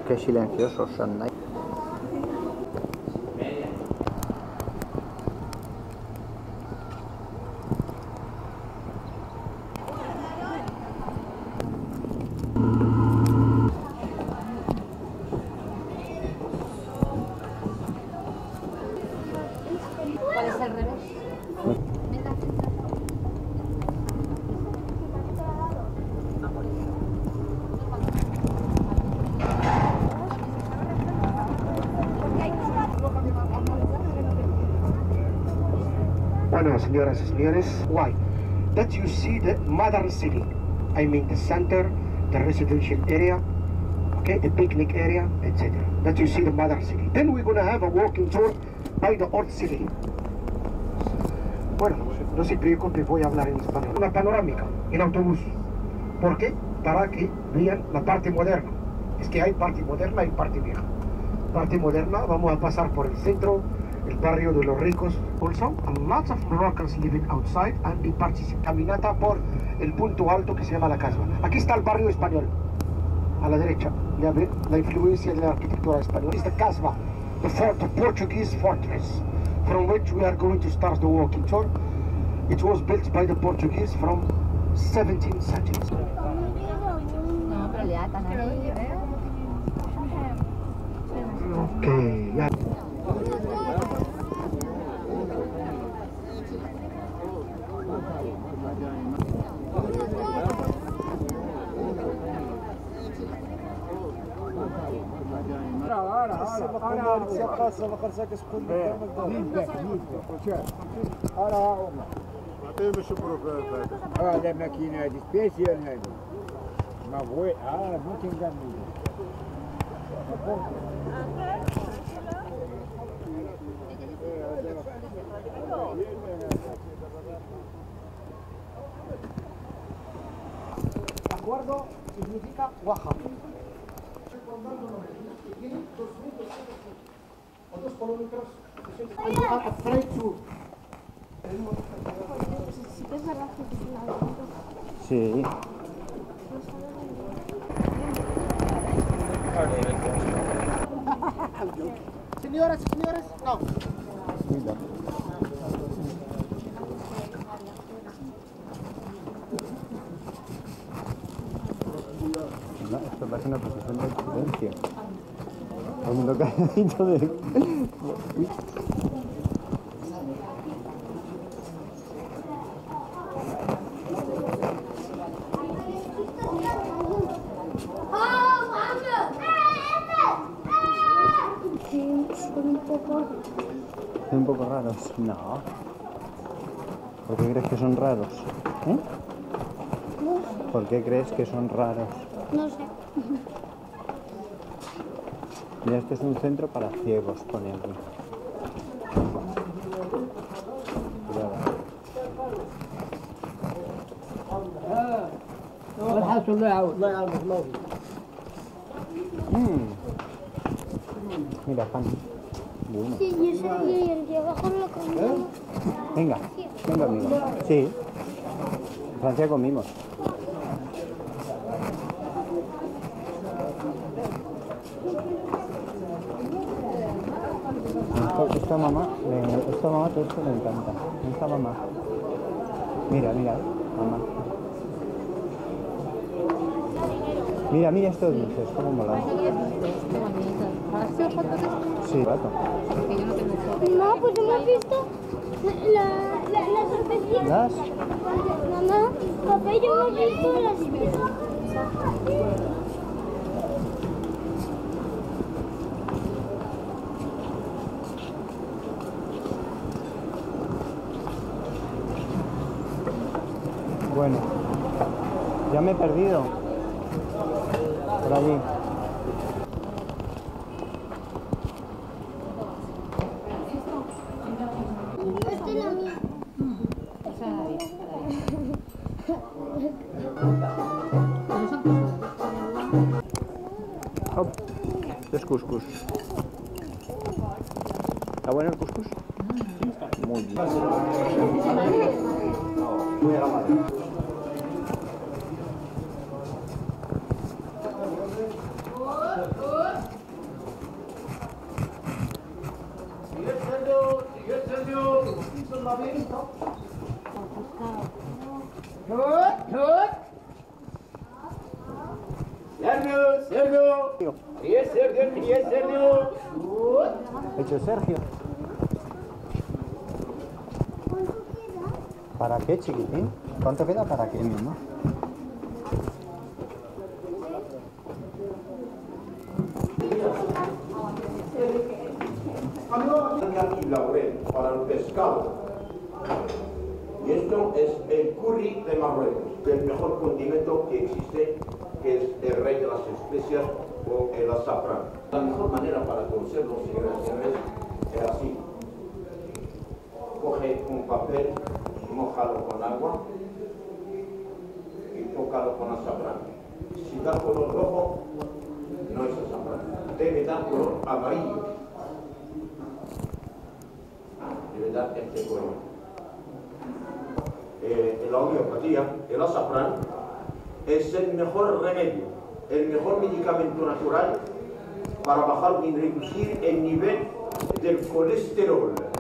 Qué silenciosos son. ¿Cuál es el revés? Venga, Bueno, señoras y señores, why? That you see the modern city. I mean the center, the residential area, okay, the picnic area, etc. That you see the modern city. Then we're gonna have a walking tour by the old city. Bueno, no se preocupe, voy a hablar en español. Una panorámica en autobús. ¿Por qué? Para que vean la parte moderna. Es que hay parte moderna y parte vieja. Parte moderna, vamos a pasar por el centro, el barrio de los ricos. Also, lots of Moroccans living outside and we participate. Caminata por el punto alto que se llama la Casbah. Aquí está el barrio español, a la derecha. Ya ven la influencia de la arquitectura española. It's the Casbah, the Portuguese fortress, from which we are going to start the walking tour. It was built by the Portuguese from 17th century. no, pero ya están ahí. Okay, ya. هذا ماكينة هذه سبيسيال هذه ما بغي ممكن نكمل Acuerdo significa Oaxaca. Tiene 2 kilómetros a Freiburg. Sí. Señoras y señores, no. No, esto parece una posición de silencio. Todo el mundo calladito de... Uy. ¿Son un poco raros? No. ¿Por qué crees que son raros? ¿Eh? ¿Por qué crees que son raros? No sé. Mira, este es un centro para ciegos, pone aquí. Cuidado. Mira, pan. Bueno. Sí, yo sé, y el de abajo lo comí. Venga, venga, amigo. Sí. En Francia comimos. Esta mamá todo esto le encanta. Esta mamá. Mira, mira, mamá. Mira, mira estos dulces, cómo molan. Sí, rato. No, pues no hemos visto las sorpresitas. ¿Las? Mamá, papá y yo hemos visto las... Bueno, ya me he perdido. Por allí. Esta es la mía. Hop. Es cuscús. ¿Está bueno el cuscús? Muy bien. Muy a la madre. Sergio. Sergio. Hecho Sergio. ¿Para qué, chiquitín? ¿Cuánto queda para qué, mi mamá? Y laurel para el pescado. Y esto es el curry de Marruecos, el mejor condimento que existe, que es el rey de las especias o el azafrán. La mejor manera para conocer los ingredientes es así. Coge un papel, mójalo con agua y tócalo con azafrán. Si da color rojo, no es azafrán. Debe dar color amarillo. Debe dar este color. En la homeopatía, el azafrán es el mejor remedio, el mejor medicamento natural para bajar y reducir el nivel del colesterol.